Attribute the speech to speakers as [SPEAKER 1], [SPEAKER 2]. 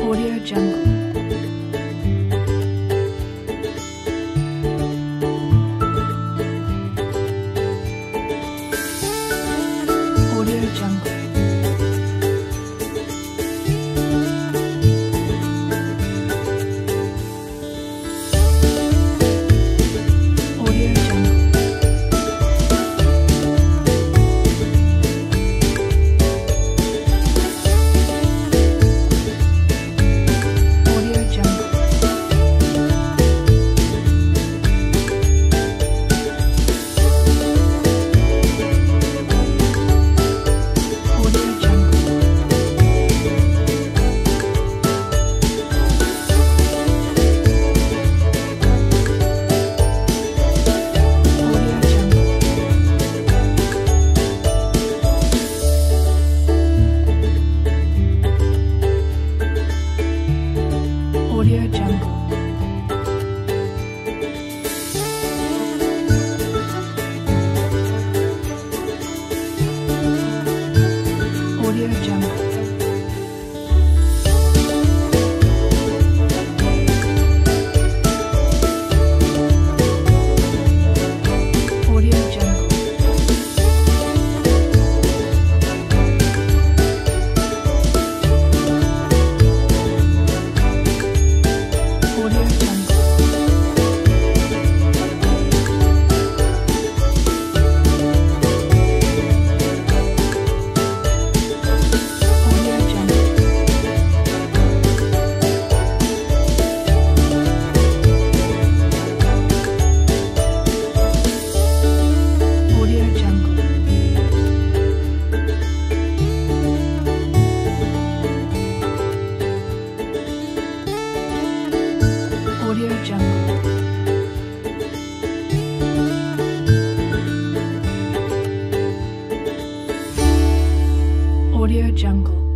[SPEAKER 1] Audio Jungle. Audio Jungle. Audio Jungle. Audio Jungle. Audio Jungle. Audio Jungle. Audio Jungle. Audio Jungle. Audio Jungle. Audio Jungle. Audio Jungle. Audio Jungle. Audio Jungle. Audio Jungle.